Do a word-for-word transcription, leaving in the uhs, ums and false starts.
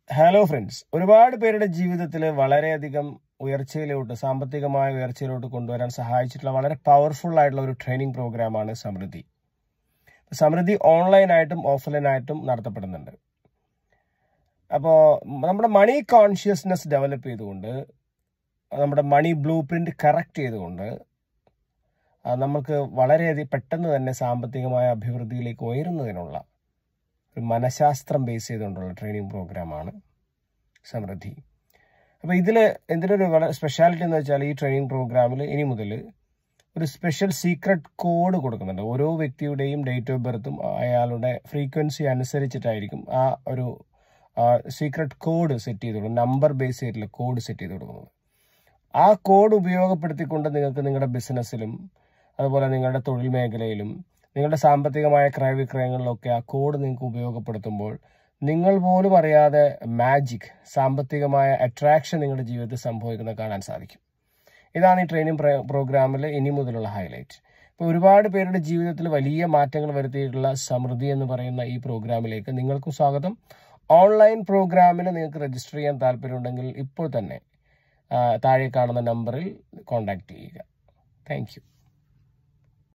Hello friends, ഒരുപാട് പേരുടെ ജീവിതത്തിൽ വളരെയധികം ഉയർച്ചയിലോട്ട് സാമ്പത്തികമായ ഉയർച്ചയിലോട്ട് കൊണ്ടുവരാൻ സഹായിച്ചിട്ടുള്ള വളരെ പവർഫുൾ ആയിട്ടുള്ള ഒരു ട്രെയിനിങ് പ്രോഗ്രാമാണ് സമൃദ്ധി. സമൃദ്ധി ഓൺലൈനായിട്ടും ഓഫ്ലൈനായിട്ടും നടത്തപ്പെടുന്നുണ്ട്. അപ്പോൾ നമ്മുടെ മണി കോൺഷ്യസ്നെസ് ഡെവലപ്പ് ചെയ്തുകൊണ്ട്, നമ്മുടെ മണി ബ്ലൂ പ്രിന്റ് കറക്റ്റ് ചെയ്തുകൊണ്ട് നമുക്ക് വളരെയധികം പെട്ടെന്ന് തന്നെ സാമ്പത്തികമായ അഭിവൃദ്ധിയിലേക്ക് ഉയരുന്നതിനുള്ള ഒരു മനഃശാസ്ത്രം ബേസ് ചെയ്തുകൊണ്ടുള്ള ട്രെയിനിങ് പ്രോഗ്രാമാണ് സമൃദ്ധി. അപ്പോൾ ഇതിൽ എന്തിനൊരു വളരെ സ്പെഷ്യാലിറ്റി എന്ന് വെച്ചാൽ, ഈ ട്രെയിനിങ് പ്രോഗ്രാമിൽ ഇനി മുതൽ ഒരു സ്പെഷ്യൽ സീക്രട്ട് കോഡ് കൊടുക്കുന്നുണ്ട്. ഓരോ വ്യക്തിയുടെയും ഡേറ്റ് ഓഫ് ബർത്തും അയാളുടെ ഫ്രീക്വൻസി അനുസരിച്ചിട്ടായിരിക്കും ആ ഒരു സീക്രട്ട് കോഡ് സെറ്റ് ചെയ്ത് കൊടുക്കും. നമ്പർ ബേസ് ചെയ്തിട്ടുള്ള കോഡ് സെറ്റ് ചെയ്ത് കൊടുക്കുന്നത്. ആ കോഡ് ഉപയോഗപ്പെടുത്തിക്കൊണ്ട് നിങ്ങൾക്ക് നിങ്ങളുടെ ബിസിനസ്സിലും അതുപോലെ നിങ്ങളുടെ തൊഴിൽ മേഖലയിലും നിങ്ങളുടെ സാമ്പത്തികമായ ക്രയവിക്രയങ്ങളിലൊക്കെ ആ കോഡ് നിങ്ങൾക്ക് ഉപയോഗപ്പെടുത്തുമ്പോൾ നിങ്ങൾ പോലും അറിയാതെ മാജിക്, സാമ്പത്തികമായ അട്രാക്ഷൻ നിങ്ങളുടെ ജീവിതത്തിൽ സംഭവിക്കുന്നത് കാണാൻ സാധിക്കും. ഇതാണ് ഈ ട്രെയിനിങ് പ്രോഗ്രാമിൽ ഇനി മുതലുള്ള ഹൈലൈറ്റ്. ഇപ്പോൾ ഒരുപാട് പേരുടെ ജീവിതത്തിൽ വലിയ മാറ്റങ്ങൾ വരുത്തിയിട്ടുള്ള സമൃദ്ധി എന്ന് പറയുന്ന ഈ പ്രോഗ്രാമിലേക്ക് നിങ്ങൾക്കും സ്വാഗതം. ഓൺലൈൻ പ്രോഗ്രാമിന് നിങ്ങൾക്ക് രജിസ്റ്റർ ചെയ്യാൻ താല്പര്യമുണ്ടെങ്കിൽ ഇപ്പോൾ തന്നെ താഴെ കാണുന്ന നമ്പറിൽ കോൺടാക്ട് ചെയ്യുക. Thank U.